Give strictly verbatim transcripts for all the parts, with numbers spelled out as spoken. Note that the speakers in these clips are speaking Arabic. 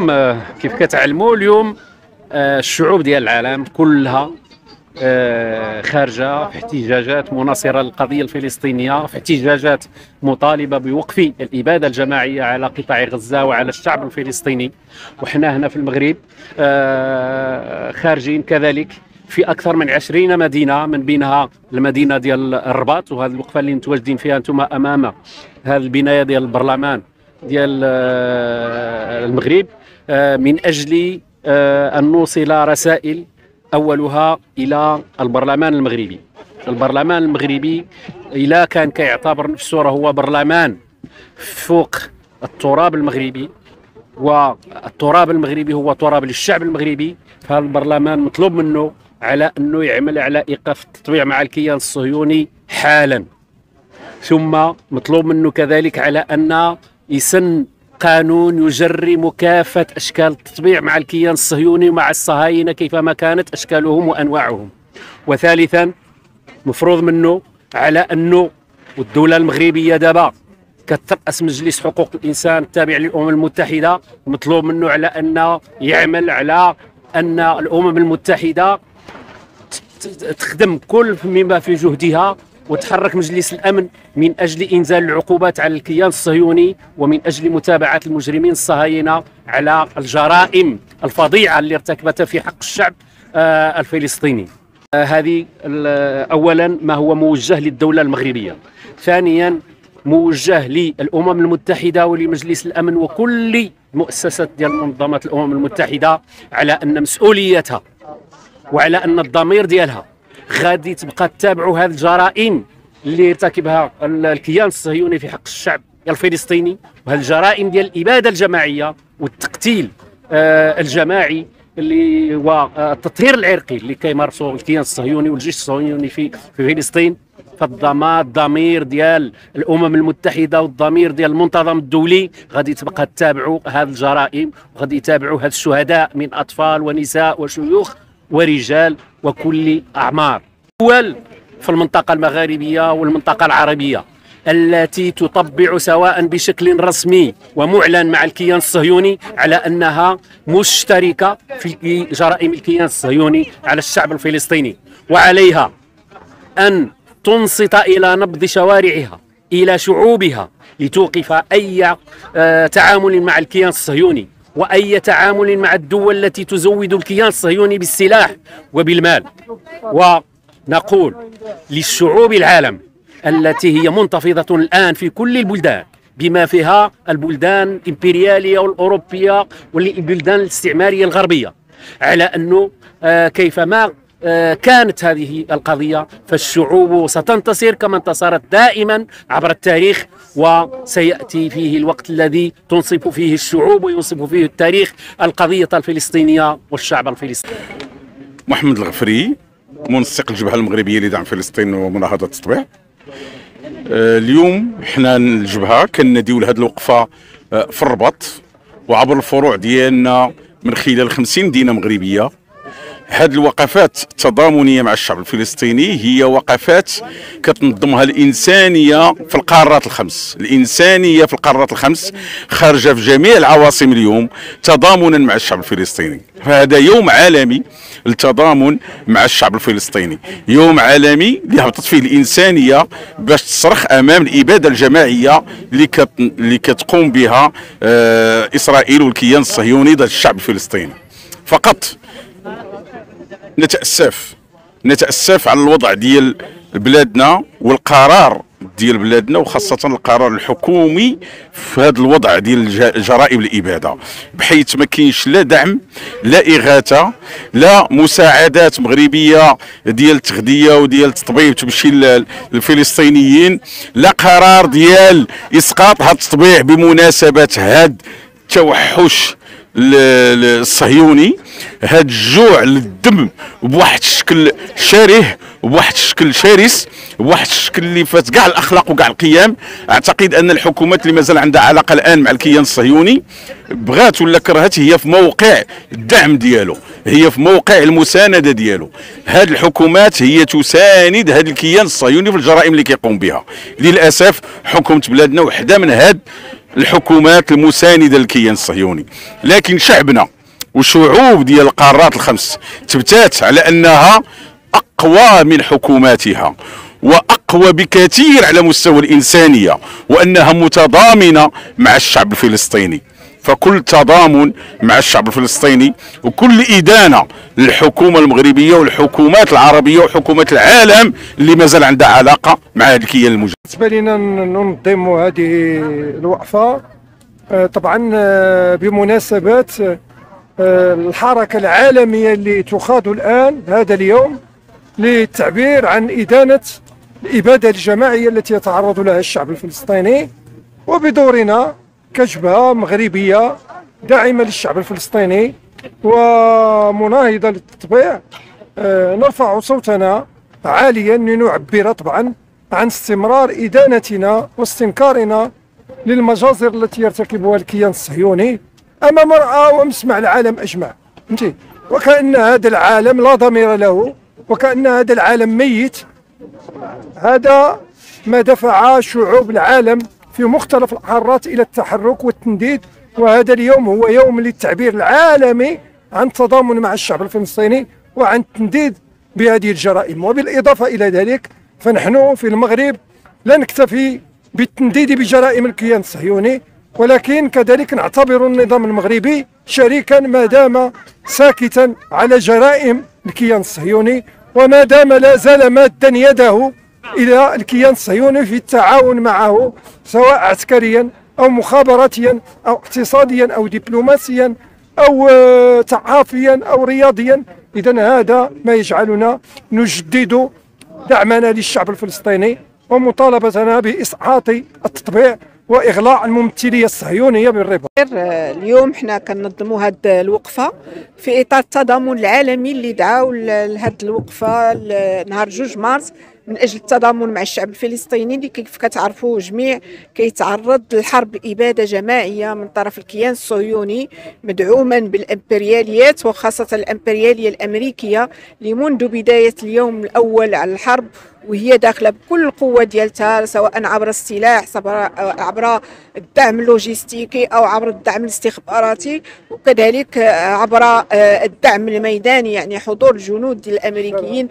اليوم كيف كتعلموا اليوم الشعوب ديال العالم كلها خارجه في احتجاجات مناصره للقضيه الفلسطينيه، في احتجاجات مطالبه بوقف الاباده الجماعيه على قطاع غزه وعلى الشعب الفلسطيني. وحنا هنا في المغرب خارجين كذلك في اكثر من عشرين مدينه، من بينها المدينه ديال الرباط، وهذه الوقفه اللي متواجدين فيها انتم امام هذه البنايه ديال البرلمان ديال المغرب، من اجل ان نوصل رسائل اولها الى البرلمان المغربي. البرلمان المغربي الا كان كيعتبر نفسه راه هو برلمان فوق التراب المغربي، والتراب المغربي هو تراب للشعب المغربي، فهذا البرلمان مطلوب منه على انه يعمل على ايقاف التطبيع مع الكيان الصهيوني حالا، ثم مطلوب منه كذلك على ان يسن قانون يجرم كافة أشكال التطبيع مع الكيان الصهيوني ومع الصهاينة كيفما كانت أشكالهم وأنواعهم. وثالثا مفروض منه على أنه والدولة المغربية دابا كترأس مجلس حقوق الإنسان التابع للأمم المتحدة، مطلوب منه على أن يعمل على أن الأمم المتحدة تخدم كل مما في جهدها وتحرك مجلس الأمن من أجل إنزال العقوبات على الكيان الصهيوني ومن أجل متابعة المجرمين الصهاينة على الجرائم الفظيعة اللي ارتكبتها في حق الشعب الفلسطيني. هذه أولا ما هو موجه للدولة المغربية. ثانيا موجه للأمم المتحدة ولمجلس الأمن وكل مؤسسات ديال منظمات الأمم المتحدة على أن مسؤوليتها وعلى أن الضمير ديالها غادي تبقى تتابعوا هذه الجرائم اللي ارتكبها الكيان الصهيوني في حق الشعب الفلسطيني، وهذه الجرائم ديال الإبادة الجماعية والتقتيل آه الجماعي اللي والتطهير العرقي اللي كيمارسوا الكيان الصهيوني والجيش الصهيوني في في فلسطين. فالضمان الضمير ديال الأمم المتحدة والضمير ديال المنتظم الدولي غادي تبقى تتابعوا هذه الجرائم، وغادي يتابعوا هذه الشهداء من أطفال ونساء وشيوخ ورجال وكل أعمار. دول في المنطقة المغاربية والمنطقة العربية التي تطبع سواء بشكل رسمي ومعلن مع الكيان الصهيوني على أنها مشتركة في جرائم الكيان الصهيوني على الشعب الفلسطيني، وعليها أن تنصت إلى نبض شوارعها إلى شعوبها لتوقف أي تعامل مع الكيان الصهيوني وأي تعامل مع الدول التي تزود الكيان الصهيوني بالسلاح وبالمال. ونقول للشعوب العالم التي هي منتفضة الآن في كل البلدان بما فيها البلدان الإمبريالية والأوروبية والبلدان الاستعمارية الغربية على أنه كيفما كانت هذه القضية فالشعوب ستنتصر كما انتصرت دائما عبر التاريخ، وسيأتي فيه الوقت الذي تنصف فيه الشعوب وينصف فيه التاريخ القضية الفلسطينية والشعب الفلسطيني. محمد الغفري، منسق الجبهة المغربية لدعم فلسطين ومناهضة التطبيع. اليوم حنا الجبهة كنديو لهذه الوقفة في الرباط وعبر الفروع ديالنا من خلال خمسين مدينة مغربية. هذه الوقفات التضامنيه مع الشعب الفلسطيني هي وقفات كتنظمها الانسانيه في القارات الخمس، الانسانيه في القارات الخمس خارجه في جميع العواصم اليوم تضامنا مع الشعب الفلسطيني. فهذا يوم عالمي للتضامن مع الشعب الفلسطيني، يوم عالمي اللي هبطت فيه الانسانيه باش تصرخ امام الاباده الجماعيه اللي كت... اللي كتقوم بها آه اسرائيل والكيان الصهيوني ضد الشعب الفلسطيني. فقط نتأسف نتأسف على الوضع ديال بلادنا والقرار ديال بلادنا وخاصة القرار الحكومي في هذا الوضع ديال جرائم الإبادة، بحيث ما كاينش لا دعم لا إغاثة لا مساعدات مغربية ديال التغذية وديال التطبيب تمشي للفلسطينيين، لا قرار ديال إسقاط هذا التطبيع بمناسبة هذا التوحش الصهيوني، هذا الجوع للدم بواحد الشكل شره بواحد الشكل شرس بواحد الشكل اللي فات كاع الاخلاق وكاع القيم. اعتقد ان الحكومات اللي مازال عندها علاقه الان مع الكيان الصهيوني بغات ولا كرهت هي في موقع الدعم ديالو، هي في موقع المسانده ديالو. هذه الحكومات هي تساند هذا الكيان الصهيوني في الجرائم اللي كيقوم بها. للاسف حكومه بلادنا وحده من هاد الحكومات المساندة للكيان الصهيوني، لكن شعبنا وشعوب ديال القارات الخمس تبتات على أنها أقوى من حكوماتها وأقوى بكثير على مستوى الإنسانية، وأنها متضامنة مع الشعب الفلسطيني. فكل تضامن مع الشعب الفلسطيني وكل إدانة للحكومة المغربية والحكومات العربية وحكومات العالم اللي مازال عندها علاقة مع هذا الكيان المجرم. بالنسبة لنا ننظم هذه الوقفة طبعا بمناسبة الحركة العالمية اللي تخاض الآن هذا اليوم للتعبير عن إدانة الإبادة الجماعية التي يتعرض لها الشعب الفلسطيني، وبدورنا كجبهة مغربية داعمة للشعب الفلسطيني ومناهضة للتطبيع نرفع صوتنا عاليا لنعبر طبعا عن استمرار إدانتنا واستنكارنا للمجازر التي يرتكبها الكيان الصهيوني أمام مرأى ومسمع العالم أجمع. وكأن هذا العالم لا ضمير له، وكأن هذا العالم ميت. هذا ما دفع شعوب العالم في مختلف القارات إلى التحرك والتنديد، وهذا اليوم هو يوم للتعبير العالمي عن التضامن مع الشعب الفلسطيني وعن التنديد بهذه الجرائم. وبالإضافة إلى ذلك فنحن في المغرب لا نكتفي بالتنديد بجرائم الكيان الصهيوني، ولكن كذلك نعتبر النظام المغربي شريكا ما دام ساكتا على جرائم الكيان الصهيوني، وما دام لا زال مادا يده إلى الكيان الصهيوني في التعاون معه سواء عسكريا أو مخابراتيا أو اقتصاديا أو دبلوماسيا أو ثقافيا أو رياضيا. إذن هذا ما يجعلنا نجدد دعمنا للشعب الفلسطيني ومطالبتنا بإسقاط التطبيع واغلاق الممثليه الصهيونيه بالربا. اليوم حنا كننظموا هذه الوقفه في اطار التضامن العالمي اللي دعاو لهذه الوقفه نهار جوج مارس من اجل التضامن مع الشعب الفلسطيني اللي كيف كتعرفوا جميع كيتعرض لحرب اباده جماعيه من طرف الكيان الصهيوني مدعوما بالامبرياليات وخاصه الامبرياليه الامريكيه اللي منذ بدايه اليوم الاول على الحرب وهي داخله بكل القوه ديالتها، سواء عبر السلاح عبر الدعم اللوجستيكي او عبر الدعم الاستخباراتي وكذلك عبر الدعم الميداني، يعني حضور الجنود الامريكيين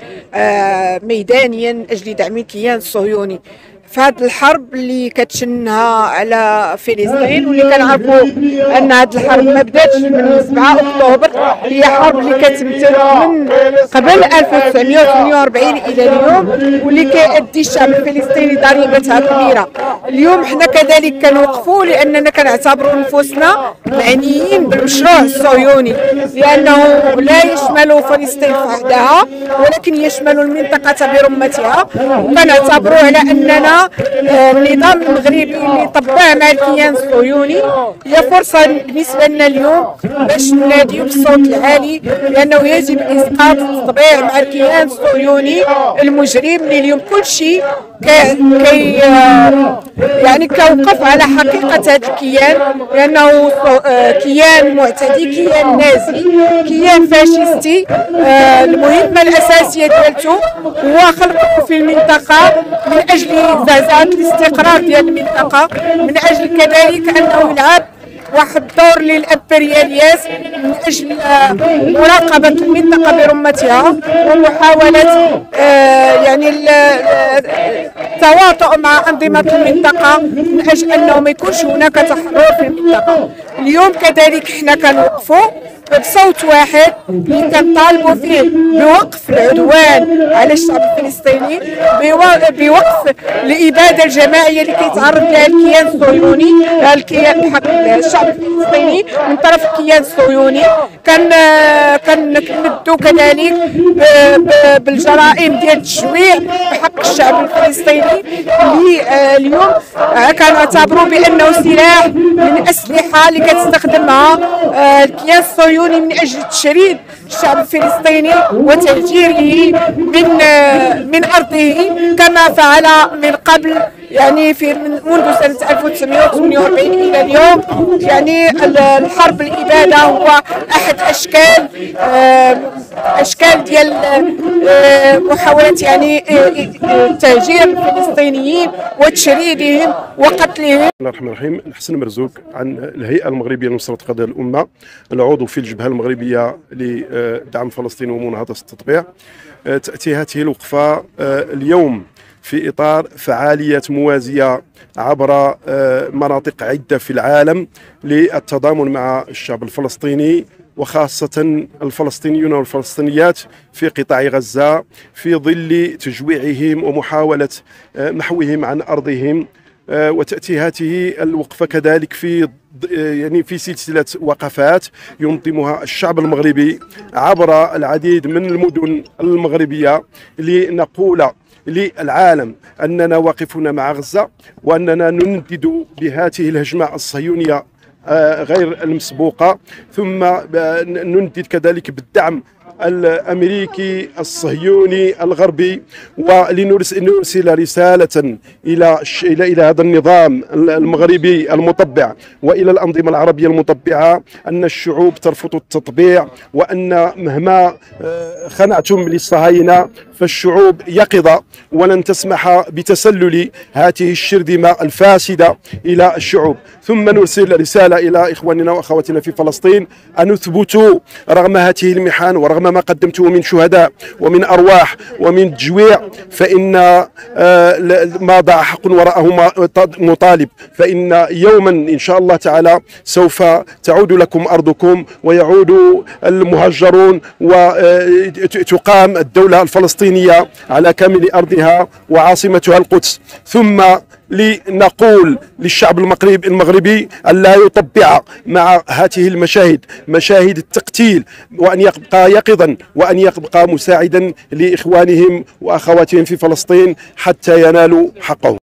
ميدانيا من اجل دعم الكيان الصهيوني في هذه الحرب اللي كتشنها على فلسطين، واللي كنعرفوا ان هذه الحرب ما بداتش من سبعة اكتوبر، هي حرب اللي كتمتد من قبل ألف وتسعمائة وثمانية وأربعين الى اليوم، واللي كيأدي الشعب الفلسطيني ضريبتها كبيره. اليوم حنا كذلك كنوقفوا لاننا كنعتبروا انفسنا معنيين بالمشروع الصهيوني، لانه لا يشمل فلسطين وحدها ولكن يشمل المنطقه برمتها، وكنعتبروا على اننا النظام المغربي اللي طبع مع الكيان الصهيوني هي فرصه بالنسبه لنا اليوم باش نناديو بالصوت العالي لانه يجب اسقاط التطبيع مع الكيان الصهيوني المجرم اللي اليوم كل شيء كي يعني كوقف على حقيقه هذا الكيان، لانه كيان معتدي، كيان نازي، كيان فاشيستي. المهمه الاساسيه ديالته هو خلقه في المنطقه من اجل زعزعه الاستقرار ديال المنطقه، من اجل كذلك انه يلعب واحد الدور للامبرياليات من اجل مراقبه المنطقه برمتها ومحاوله يعني التواطؤ مع انظمه المنطقه من اجل انه ما يكونش هناك تحرر في المنطقه. اليوم كذلك حنا كنوقفوا بصوت واحد اللي كنطالبوا فيه بوقف العدوان على الشعب الفلسطيني، بوقف الاباده الجماعيه اللي كيتعرض لها الكيان الصهيوني، الكيان بحق الشعب الفلسطيني من طرف الكيان الصهيوني. كان كنمدوا كذلك بالجرائم ديال التجويع بحق الشعب الفلسطيني اللي اليوم كنعتبروا بانه سلاح من الاسلحه اللي كتستخدمها الكيان الصهيوني من اجل تشريد الشعب الفلسطيني وتهجيره من من ارضه كما فعل من قبل يعني في منذ سنة ألف وتسعمائة وثمانية وأربعين إلى اليوم. يعني الحرب الإبادة هو أحد أشكال أشكال ديال محاولة يعني تهجير الفلسطينيين وتشريدهم وقتلهم. بسم الله الرحمن الرحيم. الحسن مرزوق عن الهيئة المغربية لنصرة قضايا الأمة، العضو في الجبهة المغربية لدعم فلسطين ومناهضة التطبيع. تأتي هذه الوقفة اليوم في إطار فعاليات موازية عبر مناطق عدة في العالم للتضامن مع الشعب الفلسطيني، وخاصة الفلسطينيون والفلسطينيات في قطاع غزة، في ظل تجويعهم ومحاولة محوهم عن أرضهم. وتأتي هذه الوقفة كذلك في يعني في سلسلة وقفات ينظمها الشعب المغربي عبر العديد من المدن المغربية لنقول للعالم أننا واقفون مع غزة، وأننا نندد بهذه الهجمة الصهيونية غير المسبوقة، ثم نندد كذلك بالدعم الامريكي الصهيوني الغربي، ولنرسل رساله الى الى الى هذا النظام المغربي المطبع والى الانظمه العربيه المطبعه ان الشعوب ترفض التطبيع، وان مهما خنعتم للصهاينه فالشعوب يقظه ولن تسمح بتسلل هذه الشرذمه الفاسده الى الشعوب. ثم نرسل رساله الى اخواننا واخواتنا في فلسطين ان يثبتوا رغم هذه المحن ورغم ما قدمته من شهداء ومن أرواح ومن تجويع، فإن ما ضاع حق وراءه مطالب، فإن يوما إن شاء الله تعالى سوف تعود لكم أرضكم ويعود المهجرون وتقام الدولة الفلسطينية على كامل أرضها وعاصمتها القدس. ثم لنقول للشعب المغربي المغربي أن لا يطبع مع هذه المشاهد، مشاهد التقتيل، وأن يبقى يقظا وأن يبقى مساعدا لإخوانهم وأخواتهم في فلسطين حتى ينالوا حقهم.